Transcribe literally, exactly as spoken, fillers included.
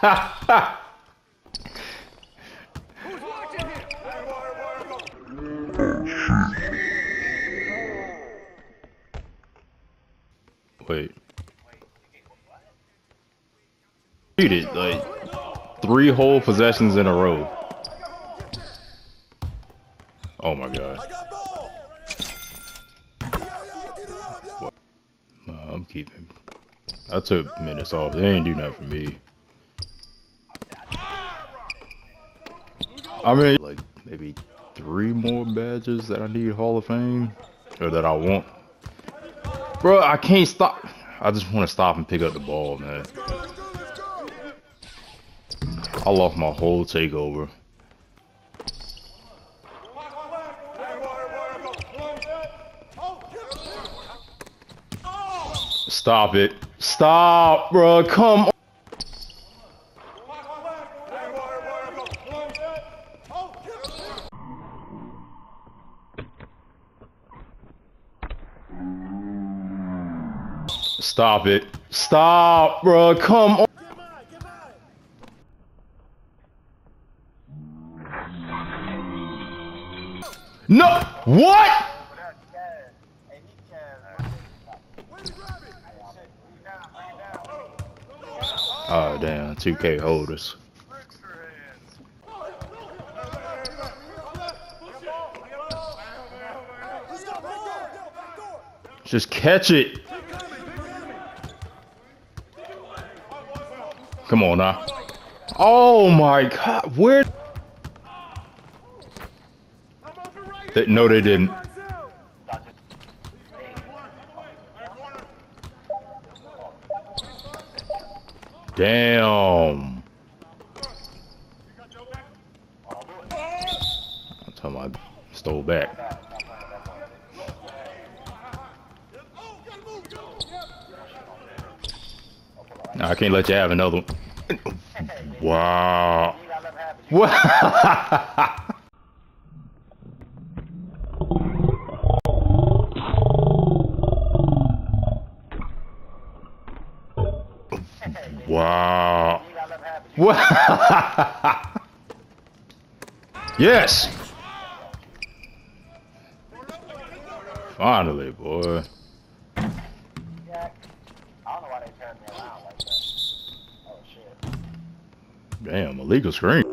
Wait. Cheated like three whole possessions in a row. Oh my god. What? No, I'm keeping. I took minutes off. They ain't do nothing for me. I mean, like maybe three more badges that I need Hall of Fame or that I want. Bro, I can't stop. I just want to stop and pick up the ball, man. I lost my whole takeover. Stop it. Stop, bro. Come on. Stop it. Stop, bro. Come on. No. What? Oh, damn. two K holders. Just catch it. Come on now. Oh my god. Where? They, no, they didn't. Damn. I'm talking about stole back. No, I can't let you have another one. Wow. What? Wow. What? Yes. Finally, boy. Damn, illegal screen.